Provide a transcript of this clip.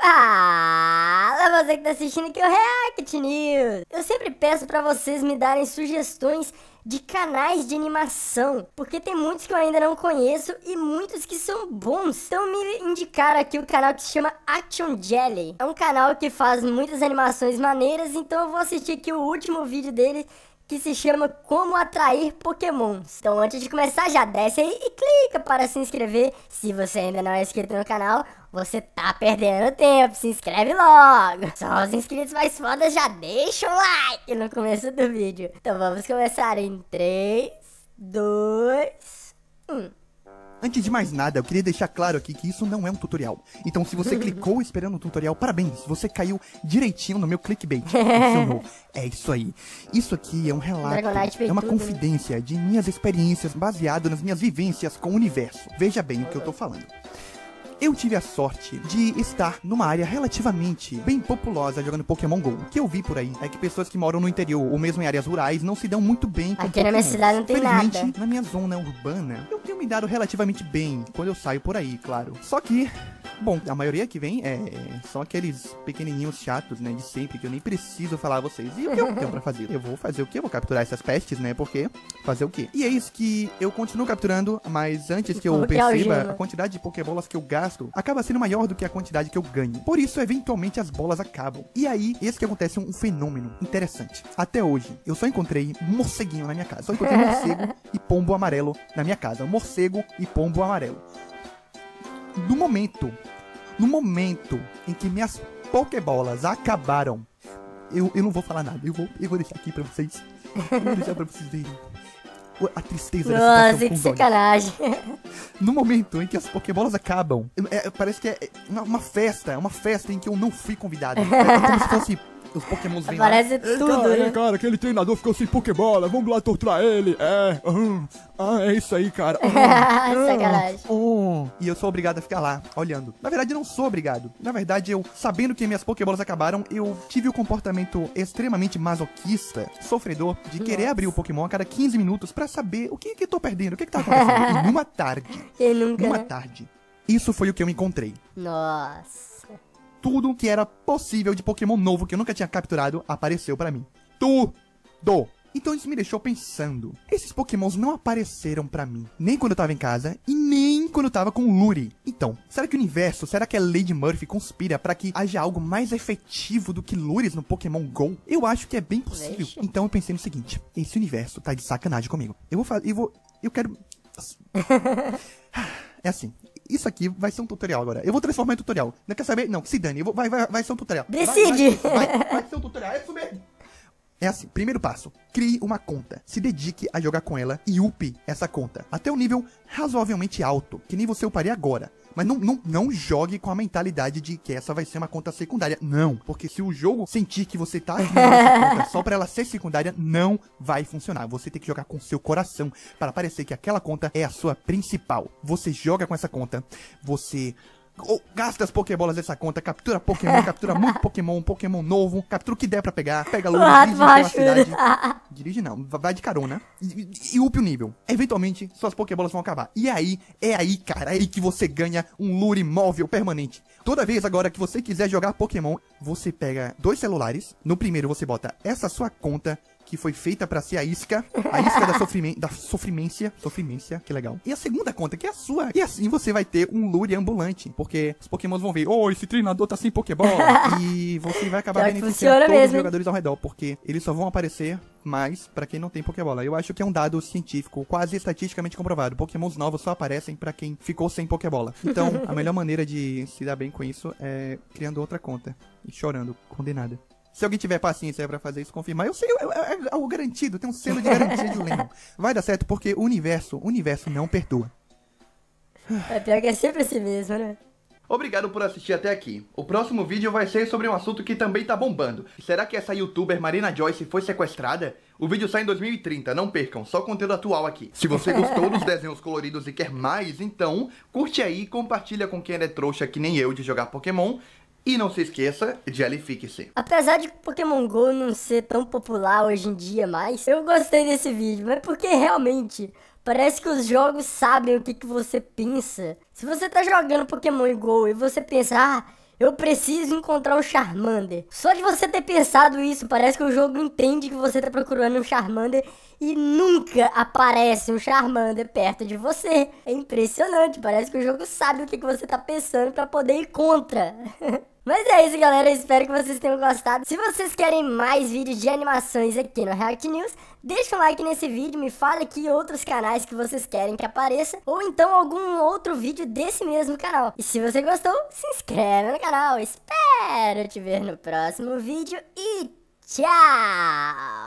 Fala, você que tá assistindo aqui o React News. Eu sempre peço pra vocês me darem sugestões de canais de animação, porque tem muitos que eu ainda não conheço e muitos que são bons. Então me indicaram aqui o canal que se chama Action Jelly. É um canal que faz muitas animações maneiras, então eu vou assistir aqui o último vídeo dele, que se chama Como Atrair Pokémons. Então antes de começar, já desce aí e clica para se inscrever. Se você ainda não é inscrito no canal, você tá perdendo tempo, se inscreve logo. Só os inscritos mais fodas já deixam o like no começo do vídeo. Então vamos começar em 3, 2, 1. Antes de mais nada, eu queria deixar claro aqui que isso não é um tutorial. Então se você clicou esperando um tutorial, parabéns, você caiu direitinho no meu clickbait. Funcionou. É isso aí. Isso aqui é um relato, é uma confidência de minhas experiências baseado nas minhas vivências com o universo. Veja bem o que eu tô falando. Eu tive a sorte de estar numa área relativamente bem populosa jogando Pokémon GO. O que eu vi por aí é que pessoas que moram no interior ou mesmo em áreas rurais não se dão muito bem com Aqui na minha cidade não tem nada. Felizmente, na minha zona urbana, eu tenho me dado relativamente bem quando eu saio por aí, claro. Só que, bom, a maioria que vem são aqueles pequenininhos chatos, né, de sempre, que eu nem preciso falar a vocês. E o que eu tenho pra fazer? Eu vou fazer o quê? Eu vou capturar essas pestes, né, porque fazer o quê? E é isso que eu continuo capturando, mas antes que eu perceba, a quantidade de Pokébolas que eu gasto acaba sendo maior do que a quantidade que eu ganho. Por isso, eventualmente, as bolas acabam. E aí, esse que acontece um fenômeno interessante. Até hoje, eu só encontrei morceguinho na minha casa. Só encontrei morcego e pombo amarelo na minha casa. Morcego e pombo amarelo. No momento em que minhas Pokébolas acabaram, eu não vou falar nada. Eu vou deixar aqui pra vocês. Eu vou deixar pra vocês verem a tristeza da situação. Nossa, que sacanagem. No momento em que as Pokébolas acabam, parece que é uma festa em que eu não fui convidado. É como se fosse os Pokémons vêm lá. Parece tudo, cara, né? cara, aquele treinador ficou sem Pokébola, vamos lá torturar ele. É isso aí, cara. Sacanagem. E eu sou obrigado a ficar lá, olhando. Na verdade, eu não sou obrigado. Na verdade, eu, sabendo que minhas Pokébolas acabaram, eu tive o comportamento extremamente masoquista, sofredor, de querer abrir o Pokémon a cada 15 minutos pra saber o que eu tô perdendo, o que tá acontecendo. E numa tarde, isso foi o que eu encontrei. Nossa. Tudo que era possível de Pokémon novo que eu nunca tinha capturado apareceu pra mim. Tudo! Então isso me deixou pensando. Esses Pokémons não apareceram pra mim, nem quando eu tava em casa e nem quando eu tava com o Luri. Então, será que o universo, será que a Lady Murphy conspira pra que haja algo mais efetivo do que Luris no Pokémon GO? Eu acho que é bem possível. Então eu pensei no seguinte: esse universo tá de sacanagem comigo. Eu quero... É assim, isso aqui vai ser um tutorial agora. Eu vou transformar em tutorial. Não quer saber? Não, se dane. Vai ser um tutorial. Decide! Vai ser um tutorial. É isso mesmo. É assim, primeiro passo, crie uma conta, se dedique a jogar com ela e upe essa conta, até um nível razoavelmente alto, que nem você uparia agora. Mas não jogue com a mentalidade de que essa vai ser uma conta secundária, não. Porque se o jogo sentir que você tá criando essa conta só pra ela ser secundária, não vai funcionar. Você tem que jogar com seu coração para parecer que aquela conta é a sua principal. Você joga com essa conta, você... gasta as Pokébolas dessa conta, captura Pokémon, captura muito Pokémon novo, captura o que der pra pegar, pega logo, dirige pela cidade. Dirige não, vai de carona e upe o nível. Eventualmente, suas Pokébolas vão acabar. E aí, cara, é aí que você ganha um lure móvel permanente. Toda vez agora que você quiser jogar Pokémon, você pega 2 celulares. No primeiro você bota essa sua conta, que foi feita pra ser a isca da sofrimência, que legal. E a segunda conta, que é a sua. E assim você vai ter um lure ambulante, porque os Pokémons vão ver, esse treinador tá sem Pokébola. E você vai acabar beneficiando todos os jogadores ao redor, porque eles só vão aparecer mais pra quem não tem Pokébola. Eu acho que é um dado científico, quase estatisticamente comprovado. Pokémons novos só aparecem pra quem ficou sem Pokébola. Então, a melhor maneira de se dar bem com isso é criando outra conta e chorando, condenada. Se alguém tiver paciência pra fazer isso, confirmar. Eu sei, é algo garantido, tem um selo de garantia de Lennon. Vai dar certo porque o universo não perdoa. É pior que é sempre assim mesmo, né? Obrigado por assistir até aqui. O próximo vídeo vai ser sobre um assunto que também tá bombando. Será que essa youtuber Marina Joyce foi sequestrada? O vídeo sai em 2030, não percam, só conteúdo atual aqui. Se você gostou dos desenhos coloridos e quer mais, então curte aí e compartilha com quem é trouxa que nem eu de jogar Pokémon. E não se esqueça de Jellyfique-se. Apesar de Pokémon GO não ser tão popular hoje em dia mais, eu gostei desse vídeo, mas porque realmente parece que os jogos sabem o que você pensa. Se você tá jogando Pokémon GO e você pensa, Eu preciso encontrar um Charmander. Só de você ter pensado isso, parece que o jogo entende que você tá procurando um Charmander e nunca aparece um Charmander perto de você. É impressionante, parece que o jogo sabe o que você tá pensando pra poder ir contra. Mas é isso, galera, eu espero que vocês tenham gostado. Se vocês querem mais vídeos de animações aqui no React News, deixa um like nesse vídeo, me fala aqui outros canais que vocês querem que apareça, ou então algum outro vídeo desse mesmo canal. E se você gostou, se inscreve no canal. Espero te ver no próximo vídeo e tchau!